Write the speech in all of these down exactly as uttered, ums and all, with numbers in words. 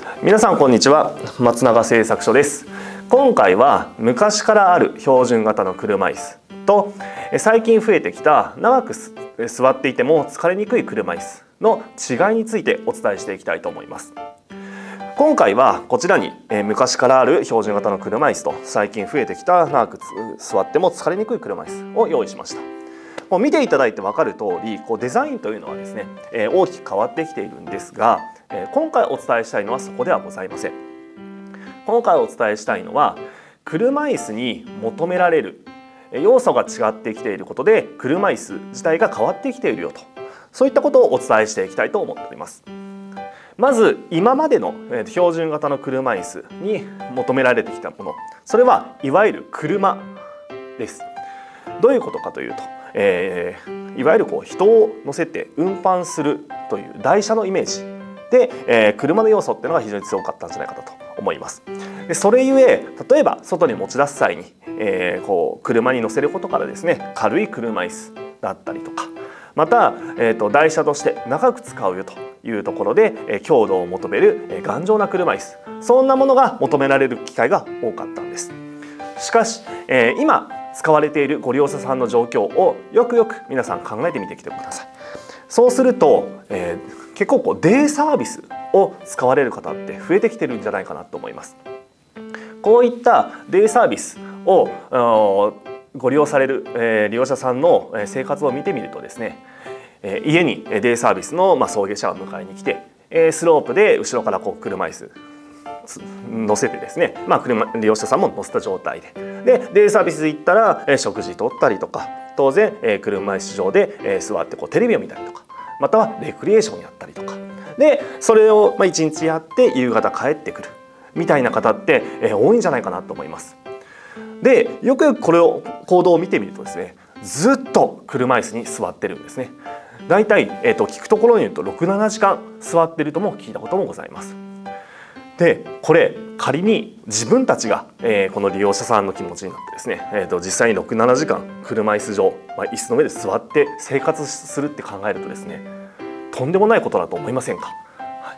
皆さんこんにちは、松永製作所です。今回は昔からある標準型の車椅子と最近増えてきた長く座っていても疲れにくい車椅子の違いについてお伝えしていきたいと思います。今回はこちらに昔からある標準型の車椅子と最近増えてきた長く座っても疲れにくい車椅子を用意しました。もう見ていただいて分かる通り、こうデザインというのはですね、えー、大きく変わってきているんですが、えー、今回お伝えしたいのはそこではございません。今回お伝えしたいのは、車椅子に求められる要素が違ってきていることで車椅子自体が変わってきているよと、そういったことをお伝えしていきたいと思っております。まず今までの標準型の車椅子に求められてきたもの、それはいわゆる車です。どういうことかというと、えー、いわゆるこう人を乗せて運搬するという台車のイメージで、えー、車の要素っていうのが非常に強かったんじゃないかと思います。でそれゆえ、例えば外に持ち出す際に、えー、こう車に乗せることからですね、軽い車椅子だったりとか、また、えー、と台車として長く使うよというところで、えー、強度を求める、えー、頑丈な車椅子、そんなものが求められる機会が多かったんです。しかし、えー、今使われているご利用者さんの状況をよくよく皆さん考えてみてきてください。そうすると、えー、結構こうデイサービスを使われる方って増えてきてるんじゃないかなと思います。こういったデイサービスをご利用される、えー、利用者さんの生活を見てみるとですね、えー、家にデイサービスの、まあ、送迎車を迎えに来て、えー、スロープで後ろからこう車椅子乗せてですね、まあ、車利用者さんも乗せた状態ででデイサービス行ったら、えー、食事とったりとか、当然、えー、車椅子上で、えー、座ってこうテレビを見たりとか、またはレクリエーションやったりとかで、それをまあいちにちやって夕方帰ってくるみたいな方って、えー、多いんじゃないかなと思います。でよくよくこれを行動を見てみるとですね、ずっと車椅子に座ってるんですね。だいたい、えー、と聞くところによるとろく、ななじかん座ってるとも聞いたこともございます。でこれ仮に自分たちが、えー、この利用者さんの気持ちになってですね、えー、と実際にろく、ななじかん車椅子上、まあ、椅子の上で座って生活するって考えるとですね、とんでもないことだと思いませんか。はい、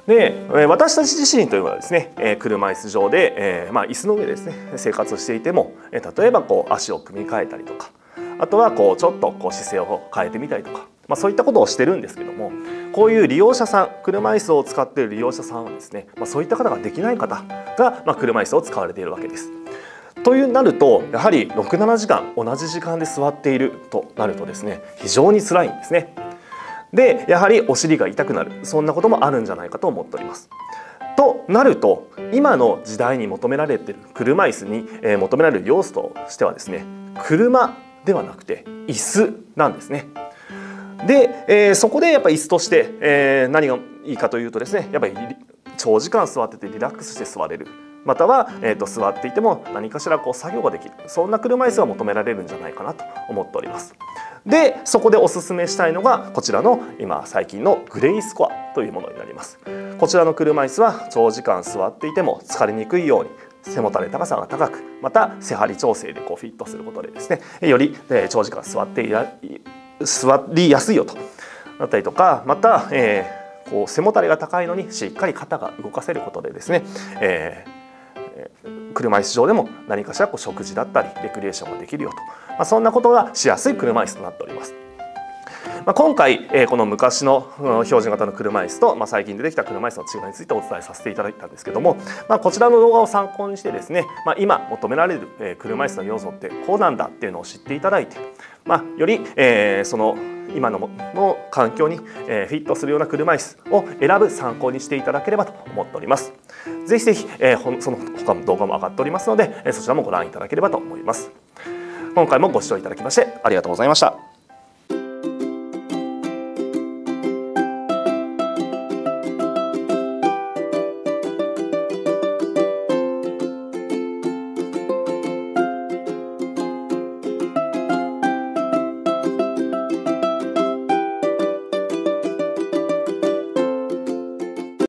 で、えー、私たち自身というのはですね、えー、車椅子上で、えーまあ、椅子の上でですね生活していても、えー、例えばこう足を組み替えたりとか、あとはこうちょっとこう姿勢を変えてみたりとか、まあ、そういったことをしてるんですけども、こういう利用者さん、車椅子を使っている利用者さんはですね、まあ、そういった方ができない方が、まあ、車椅子を使われているわけです。というなると、やはりろく、ななじかん同じ時間で座っているとなるとですね、非常に辛いんですね。でやはりお尻が痛くなる、そんなこともあるんじゃないかと思っております。となると、今の時代に求められている車椅子に、えー、求められる要素としてはですね、車ではなくて椅子なんですね。で、えー、そこでやっぱり椅子として、えー、何がいいかというとですね、やっぱり長時間座っててリラックスして座れる、または、えー、と座っていても何かしらこう作業ができる、そんな車椅子が求められるんじゃないかなと思っております。でそこでおすすめしたいのがこちらの今最近のグレイスコアというものになります。こちらの車椅子は長時間座っていても疲れにくいように、背もたれ高さが高く、また背張り調整でこうフィットすることでですね、より、えー、長時間座っていら座りやすいよとなったりとか、また、えー、こう背もたれが高いのにしっかり肩が動かせることでですね、えー、車椅子上でも何かしらこう食事だったりレクリエーションができるよと、まあ、そんなことがしやすい車椅子となっております。まあ、今回、えー、この昔の標準型の車椅子と、まあ、最近出てきた車椅子の違いについてお伝えさせていただいたんですけども、まあ、こちらの動画を参考にしてですね、まあ、今求められる、えー、車椅子の要素ってこうなんだっていうのを知っていただいて、まあ、より、えー、その今のの環境に、えー、フィットするような車椅子を選ぶ参考にしていただければと思っております。ぜひぜひ、えー、その他の動画も上がっておりますので、そちらもご覧いただければと思います。今回もご視聴いただきましてありがとうございました。